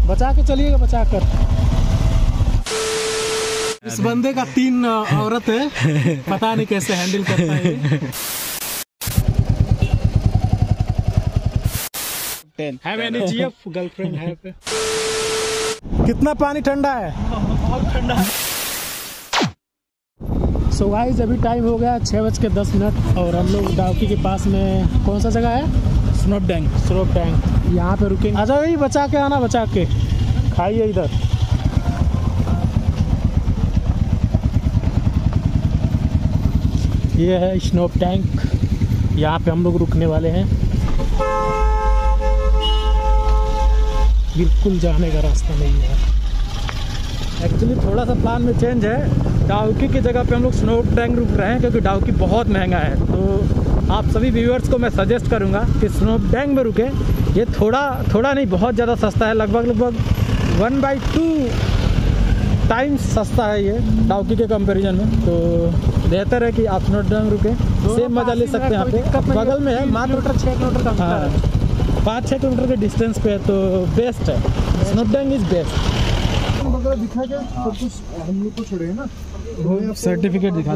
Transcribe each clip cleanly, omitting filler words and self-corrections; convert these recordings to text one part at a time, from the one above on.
बचा के चलिएगा, बचा कर। इस बंदे का 3 औरत है, पता नहीं कैसे हैंडल करता है ये। Have any GF गर्लफ्रेंड है पे? कितना पानी ठंडा है? बहुत ठंडा है। सो गाइस अभी टाइम हो गया 6:10 और हम लोग डाउकी के पास में कौन सा जगह है? स्नोप डैंग। यहाँ पे रुकेंगे। अच्छा भाई बचा के आना, बचा के खाइए इधर। ये है स्नोप टैंक, यहाँ पे हम लोग रुकने वाले हैं। बिल्कुल जाने का रास्ता नहीं है। एक्चुअली थोड़ा सा प्लान में चेंज है। डाउकी की जगह पे हम लोग स्नोप टैंक रुक रहे हैं क्योंकि डाउकी बहुत महंगा है। तो आप सभी व्यूअर्स को मैं सजेस्ट करूंगा कि स्नोप टैंक में रुके। ये थोड़ा नहीं, बहुत ज़्यादा सस्ता है। लगभग 1/2 टाइम्स सस्ता है ये डाउकी के कंपैरिजन में। तो बेहतर है कि आप स्नोप टैंक रुके, सेम मज़ा ले सकते हैं। यहाँ पे बगल में है, मात्र 6 किलोमीटर का। हाँ 5-6 किलोमीटर के डिस्टेंस पे है, तो बेस्ट है। स्नोप टैंक इज बेस्ट। दिखा क्या सब कुछ हम लोग को छोड़े है ना, सर्टिफिकेट दिखा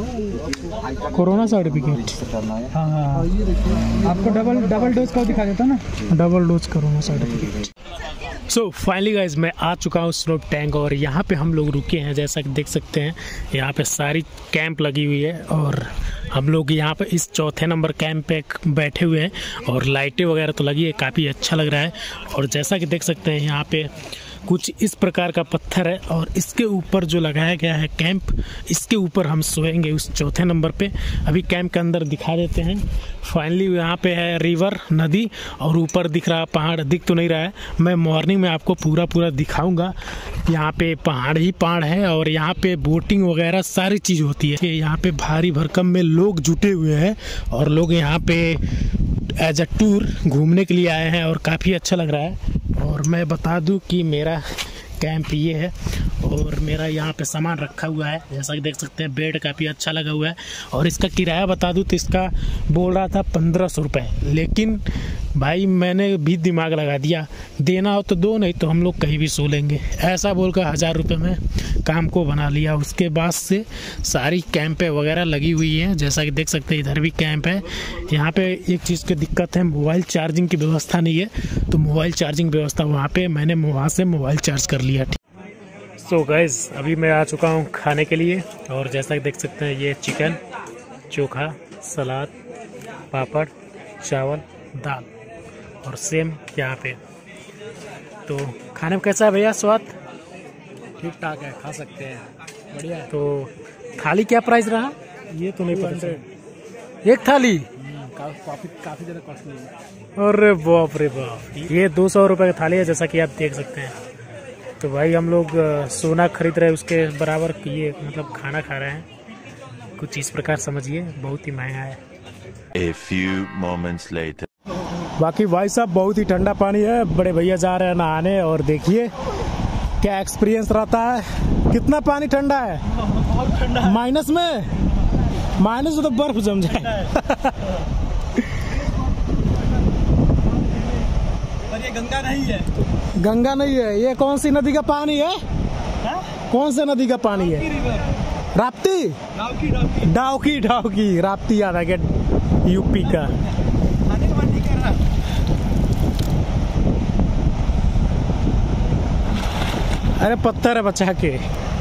दो, कोरोना सर्टिफिकेट। हाँ आपको डबल डोज का दिखा देता ना, double dose corona certificate. So finally guys मैं आ चुका हूँ स्नोप टैंक और यहाँ पे हम लोग रुके हैं। जैसा कि देख सकते हैं यहाँ पे सारी कैंप लगी हुई है और हम लोग यहाँ पे इस 4थे नंबर कैंप पे बैठे हुए हैं और लाइटें वगैरह तो लगी है, काफ़ी अच्छा लग रहा है। और जैसा कि देख सकते हैं यहाँ पे कुछ इस प्रकार का पत्थर है और इसके ऊपर जो लगाया गया है कैंप, इसके ऊपर हम सोएंगे उस 4थे नंबर पे। अभी कैंप के अंदर दिखा देते हैं। फाइनली यहाँ पे है रिवर, नदी, और ऊपर दिख रहा पहाड़। दिख तो नहीं रहा है, मैं मॉर्निंग में आपको पूरा दिखाऊंगा। यहाँ पे पहाड़ ही पहाड़ है और यहाँ पे बोटिंग वगैरह सारी चीज़ होती है। यहाँ पे भारी भरकम में लोग जुटे हुए हैं और लोग यहाँ पे एज अ टूर घूमने के लिए आए हैं और काफ़ी अच्छा लग रहा है। और मैं बता दूं कि मेरा कैंप ये है और मेरा यहाँ पे सामान रखा हुआ है। जैसा कि देख सकते हैं बेड काफ़ी अच्छा लगा हुआ है। और इसका किराया बता दूं तो इसका बोल रहा था 1500 रुपये, लेकिन भाई मैंने भी दिमाग लगा दिया, देना हो तो दो, नहीं तो हम लोग कहीं भी सो लेंगे, ऐसा बोलकर 1000 रुपये में काम को बना लिया। उसके बाद से सारी कैंपें वगैरह लगी हुई हैं। जैसा कि देख सकते हैं इधर भी कैंप है। यहाँ पे एक चीज़ की दिक्कत है, मोबाइल चार्जिंग की व्यवस्था नहीं है, तो मोबाइल चार्जिंग व्यवस्था वहाँ पे मैंने वहाँ से मोबाइल चार्ज कर लिया। सो गाइस अभी मैं आ चुका हूँ खाने के लिए और जैसा कि देख सकते हैं ये चिकन, चोखा, सलाद, पापड़, चावल, दाल और सेम यहाँ पे। तो खाने में कैसा है भैया स्वाद? ठीक ठाक है, खा सकते हैं, बढ़िया है। तो थाली क्या प्राइस रहा? ये तो नहीं पता। एक थाली काफी ज़्यादा कॉस्टली है। अरे बाप रे बाप, ये 200 रुपये की थाली है जैसा कि आप देख सकते हैं। तो भाई हम लोग सोना खरीद रहे हैं उसके बराबर, ये मतलब खाना खा रहे हैं, कुछ इस प्रकार समझिए, बहुत ही महंगा है। A few moments later. बाकी भाई साहब बहुत ही ठंडा पानी है, बड़े भैया जा रहे हैं नहाने और देखिए क्या एक्सपीरियंस रहता है। कितना पानी ठंडा है? बहुत ठंडा है। माइनस में तो बर्फ जम जाए। और ये गंगा नहीं है, गंगा नहीं है, ये कौन सी नदी का पानी है? कौन से नदी का पानी है? राप्ती, डाउकी राप्ती याद आ गया, यूपी का। अरे पत्थर है बचा के।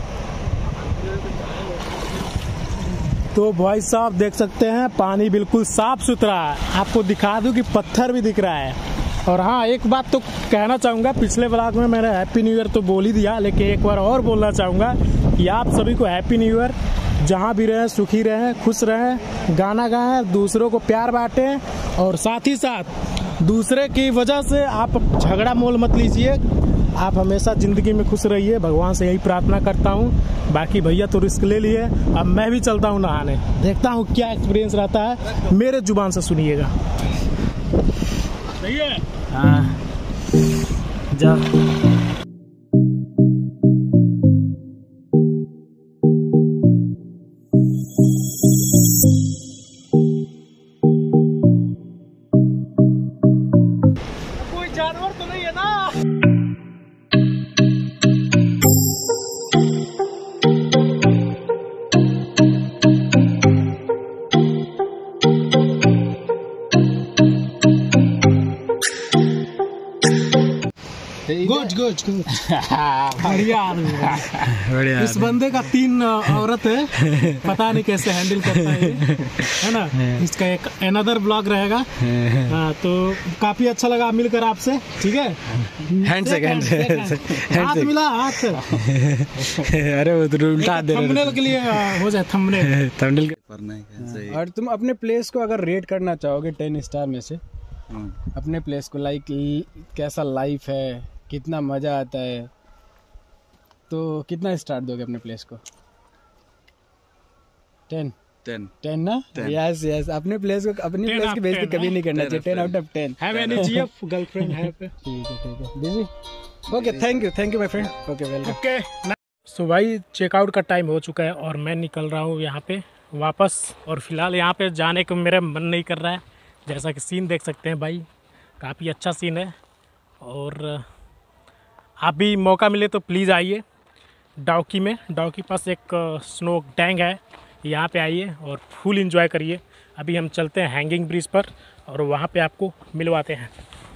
तो भाई साहब देख सकते हैं पानी बिल्कुल साफ सुथरा है। आपको दिखा दूं कि पत्थर भी दिख रहा है। और हाँ एक बात तो कहना चाहूँगा, पिछले ब्लॉग में मैंने हैप्पी न्यू ईयर तो बोल ही दिया, लेकिन एक बार और बोलना चाहूँगा कि आप सभी को हैप्पी न्यू ईयर। जहाँ भी रहें सुखी रहें, खुश रहें, गाना गाएं, दूसरों को प्यार बांटें और साथ ही साथ दूसरे की वजह से आप झगड़ा मोल मत लीजिए। आप हमेशा ज़िंदगी में खुश रहिए, भगवान से यही प्रार्थना करता हूँ। बाकी भैया तो रिस्क ले लिए, अब मैं भी चलता हूँ नहाने, देखता हूँ क्या एक्सपीरियंस रहता है, मेरे जुबान से सुनिएगा। सही है? हाँ जा। कोई जानवर तो नहीं है ना? गुड गुड गुड बढ़िया आदमी है। बढ़िया इस बंदे का 3 औरत है, पता नहीं कैसे हैंडल करता है ये, है ना। इसका एक अनदर ब्लॉग रहेगा। हाँ, तो काफी अच्छा लगा मिलकर आपसे। ठीक है, हाथ मिला हाथ। अरे वो तो उल्टा दे रहे थंबनेल के लिए हो जाए, थंबनेल। थंबनेल। और तुम अपने प्लेस को अगर रेट करना चाहोगे 10 स्टार में से, अपने प्लेस को, लाइक कैसा लाइफ है, कितना मजा आता है, तो कितना स्टार दोगे अपने प्लेस को? 10 ना? यस यस, अपने प्लेस को, अपनी प्लेस की बेइज्जती कभी नहीं करना चाहिए। 10 out of 10। Have any GF girlfriend है? ठीक है busy. Okay, thank you my friend. Okay welcome. Okay so भाई, चेकआउट का टाइम हो चुका है और मैं निकल रहा हूँ यहाँ पे वापस। और फिलहाल यहाँ पे जाने को मेरा मन नहीं कर रहा है। जैसा कि सीन देख सकते हैं भाई, काफ़ी अच्छा सीन है। और आप भी मौका मिले तो प्लीज़ आइए डाउकी में। डाउकी पास एक स्नो टैंक है, यहाँ पे आइए और फुल एंजॉय करिए। अभी हम चलते हैं हैंगिंग ब्रिज पर और वहाँ पे आपको मिलवाते हैं।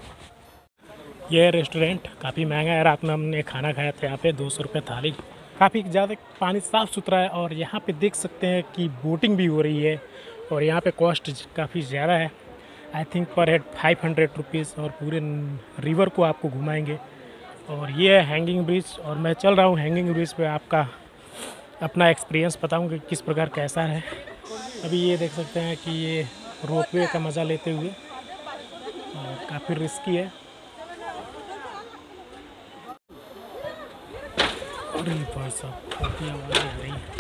यह रेस्टोरेंट काफ़ी महंगा है। रात में हमने खाना खाया था यहाँ पे, 200 रुपये थाली। काफ़ी ज़्यादा पानी साफ़ सुथरा है और यहाँ पे देख सकते हैं कि बोटिंग भी हो रही है। और यहाँ पे कॉस्ट काफ़ी ज़्यादा है, I think per head 500 rupees. और पूरे रिवर को आपको घुमाएंगे। और ये है हैंगिंग ब्रिज और मैं चल रहा हूँ हैंगिंग ब्रिज पे। आपका अपना एक्सपीरियंस बताऊँगा कि किस प्रकार कैसा है। अभी ये देख सकते हैं कि ये रोपवे का मज़ा लेते हुए, और काफ़ी रिस्की है। अरे भाई साहब, काफ़ी आवाज़ आ रही है।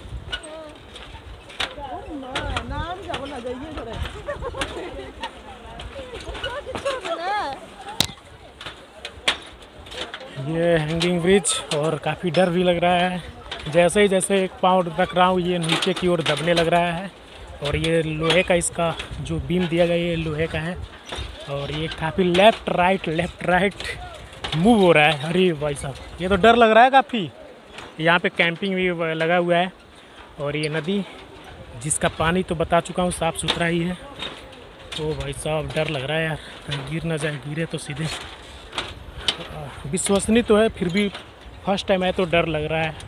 ये हैंगिंग ब्रिज और काफ़ी डर भी लग रहा है। जैसे ही एक पाँव रख रहा हूँ ये नीचे की ओर दबने लग रहा है। और ये लोहे का, इसका जो बीम दिया गया ये लोहे का है। और ये काफ़ी लेफ़्ट राइट मूव हो रहा है। अरे भाई साहब, ये तो डर लग रहा है काफ़ी। यहाँ पे कैंपिंग भी लगा हुआ है। और ये नदी, जिसका पानी तो बता चुका हूँ साफ़ सुथरा ही है। तो भाई साहब डर लग रहा है यार, कहीं गिर ना जाए। गिरे तो सीधे विश्वसनीय तो है, फिर भी फर्स्ट टाइम है तो डर लग रहा है।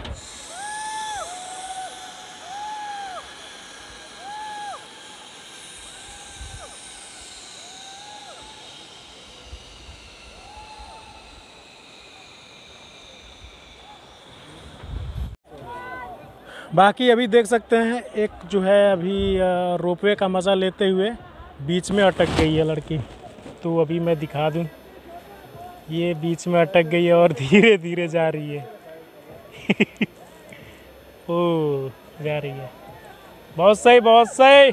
बाकी अभी देख सकते हैं एक जो है अभी रोपवे का मज़ा लेते हुए बीच में अटक गई है लड़की। तो अभी मैं दिखा दूं, ये बीच में अटक गई है और धीरे धीरे जा रही है। ओ जा रही है, बहुत सही बहुत सही।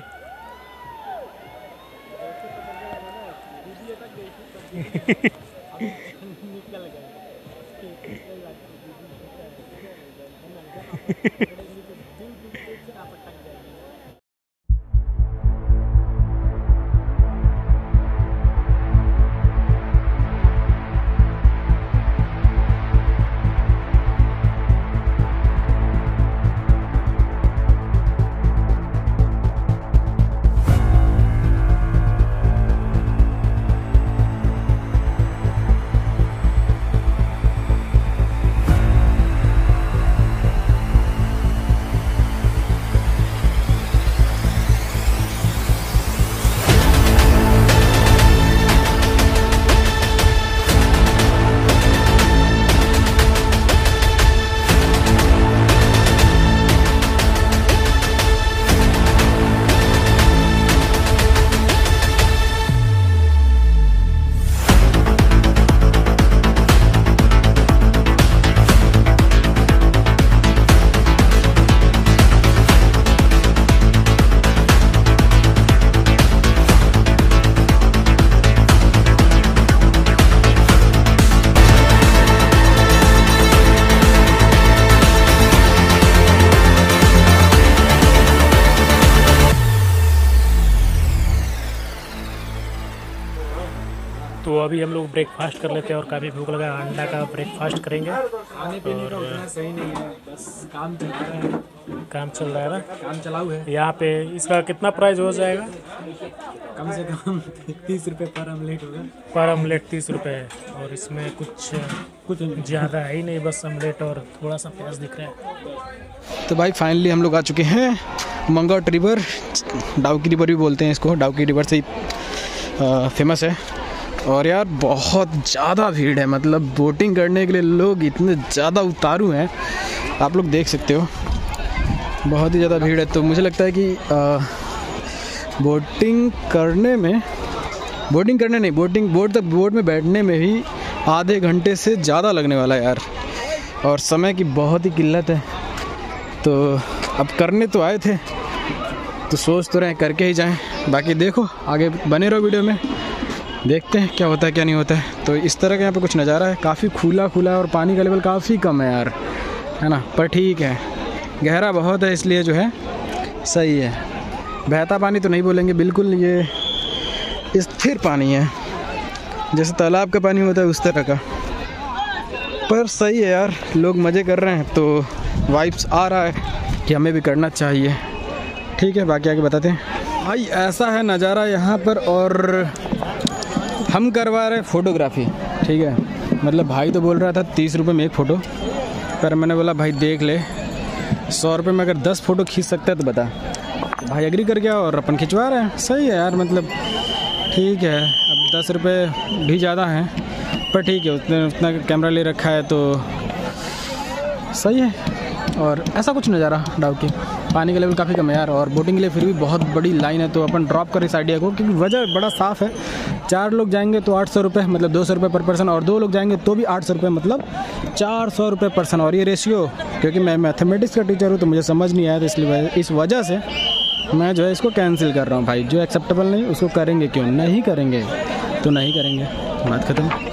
तो अभी हम लोग ब्रेकफास्ट कर लेते हैं और काफ़ी भूख लगा, अंडा का ब्रेकफास्ट करेंगे। खाने पीने का उतना सही नहीं है, बस काम चल रहा है। काम चल रहा है ना, काम चलाऊ है। यहाँ पे इसका कितना प्राइस हो जाएगा? कम से कम 30 रुपये पर ऑमलेट होगा। पर ऑमलेट 30 रुपये है और इसमें कुछ ज़्यादा है ही नहीं, बस ऑमलेट और थोड़ा सा प्याज दिख रहा है। तो भाई फाइनली हम लोग आ चुके हैं मंगोट रिवर, डाउकी रिवर भी बोलते हैं इसको, डाउकी रिवर से ही फेमस है। और यार बहुत ज़्यादा भीड़ है, मतलब बोटिंग करने के लिए लोग इतने ज़्यादा उतारू हैं, आप लोग देख सकते हो, बहुत ही ज़्यादा भीड़ है। तो मुझे लगता है कि बोट में बैठने में भी आधे घंटे से ज़्यादा लगने वाला है यार, और समय की बहुत ही किल्लत है। तो अब करने तो आए थे तो सोच तो रहे करके ही जाएं, बाकी देखो आगे बने रहो वीडियो में, देखते हैं क्या होता है क्या नहीं होता है। तो इस तरह का यहाँ पे कुछ नज़ारा है, काफ़ी खुला है और पानी का लेवल काफ़ी कम है यार, है ना, पर ठीक है, गहरा बहुत है इसलिए जो है सही है। बहता पानी तो नहीं बोलेंगे, बिल्कुल ये स्थिर पानी है, जैसे तालाब का पानी होता है उस तरह का, पर सही है यार, लोग मज़े कर रहे हैं तो वाइब्स आ रहा है कि हमें भी करना चाहिए। ठीक है, बाकी आगे बताते हैं। भाई ऐसा है नज़ारा यहाँ पर, और हम करवा रहे फ़ोटोग्राफ़ी, ठीक है, मतलब भाई तो बोल रहा था 30 रुपये में एक फ़ोटो, पर मैंने बोला भाई देख ले 100 रुपये में अगर 10 फ़ोटो खींच सकता है तो बता। तो भाई एग्री कर गया और अपन खिंचवा रहे हैं, सही है यार, मतलब ठीक है। अब 10 रुपये भी ज़्यादा हैं, पर ठीक है, उतना कैमरा ले रखा है तो सही है। और ऐसा कुछ नज़ारा डाउकी, पानी का लेवल काफ़ी कम है यार, और बोटिंग के लिए फिर भी बहुत बड़ी लाइन है, तो अपन ड्रॉप कर इस आइडिया को, क्योंकि वजह बड़ा साफ़ है। 4 लोग जाएंगे तो 800 रुपये, मतलब 200 रुपये पर पर्सन, और 2 लोग जाएंगे तो भी 800 रुपये, मतलब 400 रुपये पर्सन। और ये रेशियो, क्योंकि मैं मैथमेटिक्स का टीचर हूँ तो मुझे समझ नहीं आया, तो इसलिए इस वजह से मैं जो है इसको कैंसिल कर रहा हूँ भाई। जो एक्सेप्टेबल नहीं उसको करेंगे क्यों, नहीं करेंगे तो नहीं करेंगे, बात खत्म।